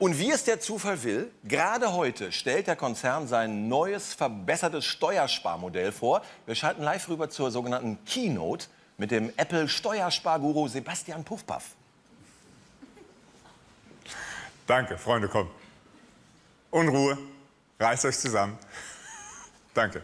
Und wie es der Zufall will, gerade heute stellt der Konzern sein neues, verbessertes Steuersparmodell vor. Wir schalten live rüber zur sogenannten Keynote mit dem Apple-Steuersparguru Sebastian Puffpaff. Danke, Freunde, komm. Unruhe, reißt euch zusammen. Danke.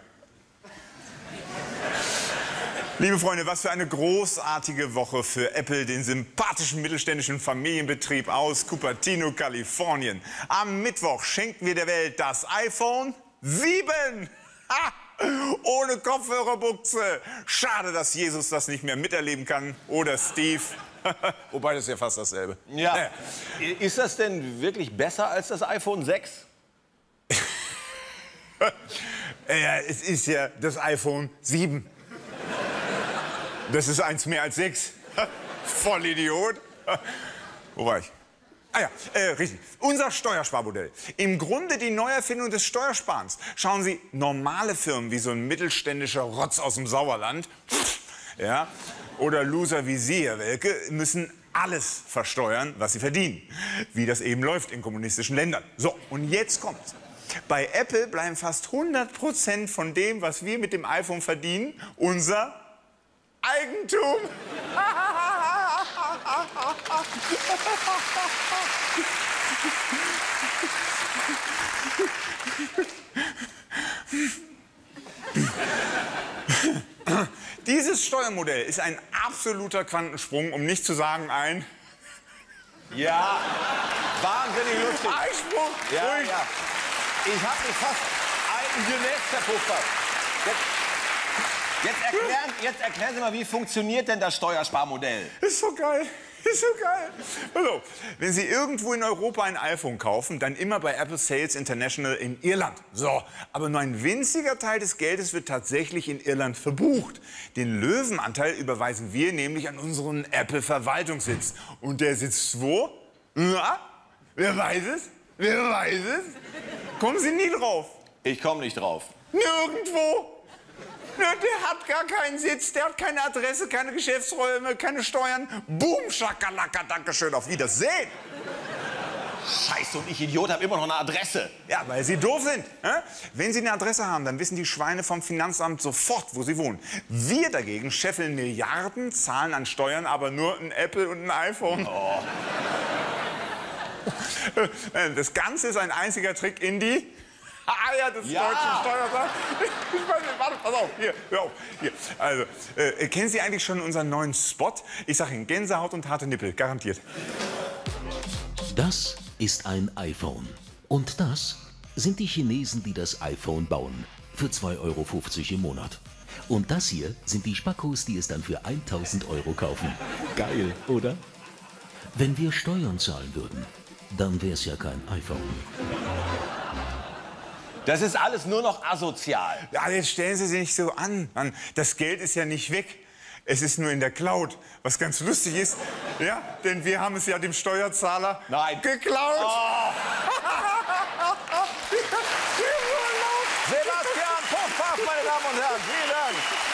Liebe Freunde, was für eine großartige Woche für Apple, den sympathischen mittelständischen Familienbetrieb aus Cupertino, Kalifornien. Am Mittwoch schenken wir der Welt das iPhone 7. Ha! Ohne Kopfhörerbuchse. Schade, dass Jesus das nicht mehr miterleben kann. Oder Steve. Wobei, das ist ja fast dasselbe. Ja. Ist das denn wirklich besser als das iPhone 6? Ja, es ist ja das iPhone 7. Das ist eins mehr als 6. Vollidiot. Wo war ich? Ah ja, richtig. Unser Steuersparmodell. Im Grunde die Neuerfindung des Steuersparens. Schauen Sie, normale Firmen wie so ein mittelständischer Rotz aus dem Sauerland, ja, oder Loser wie Sie, Herr Welke, müssen alles versteuern, was sie verdienen. Wie das eben läuft in kommunistischen Ländern. So, und jetzt kommt's. Bei Apple bleiben fast 100% von dem, was wir mit dem iPhone verdienen, unser Eigentum. Dieses Steuermodell ist ein absoluter Quantensprung, um nicht zu sagen ein... Ja, wahnsinnig lustig. Einsprung. Ja, ja. Ich habe mich fast eingenässt, Herr Puffpaff. Jetzt erklären Sie mal, wie funktioniert denn das Steuersparmodell? Ist so geil. Ist so geil. Also, wenn Sie irgendwo in Europa ein iPhone kaufen, dann immer bei Apple Sales International in Irland. So, aber nur ein winziger Teil des Geldes wird tatsächlich in Irland verbucht. Den Löwenanteil überweisen wir nämlich an unseren Apple-Verwaltungssitz. Und der sitzt wo? Na, wer weiß es? Wer weiß es? Kommen Sie nie drauf. Ich komme nicht drauf. Nirgendwo. Ja, der hat gar keinen Sitz, der hat keine Adresse, keine Geschäftsräume, keine Steuern. Boom, Schakalaka, Dankeschön, auf Wiedersehen. Scheiße, und ich Idiot habe immer noch eine Adresse. Ja, weil Sie doof sind. Wenn Sie eine Adresse haben, dann wissen die Schweine vom Finanzamt sofort, wo Sie wohnen. Wir dagegen scheffeln Milliarden, zahlen an Steuern, aber nur ein Apple und ein iPhone. Oh. Das Ganze ist ein einziger Trick in die... Eier des deutschen Steuerzahlers. Warte, pass auf, hier, hör auf. Hier. Also, kennen Sie eigentlich schon unseren neuen Spot? Ich sag Ihnen, Gänsehaut und harte Nippel, garantiert. Das ist ein iPhone. Und das sind die Chinesen, die das iPhone bauen. Für 2,50 € im Monat. Und das hier sind die Spackos, die es dann für 1.000 € kaufen. Geil, oder? Wenn wir Steuern zahlen würden, dann wär's ja kein iPhone. Das ist alles nur noch asozial. Ja, jetzt stellen Sie sich nicht so an. Mann, das Geld ist ja nicht weg. Es ist nur in der Cloud. Was ganz lustig ist, ja, denn wir haben es ja dem Steuerzahler geklaut. Oh. Sebastian Puffpaff, meine Damen und Herren, vielen Dank.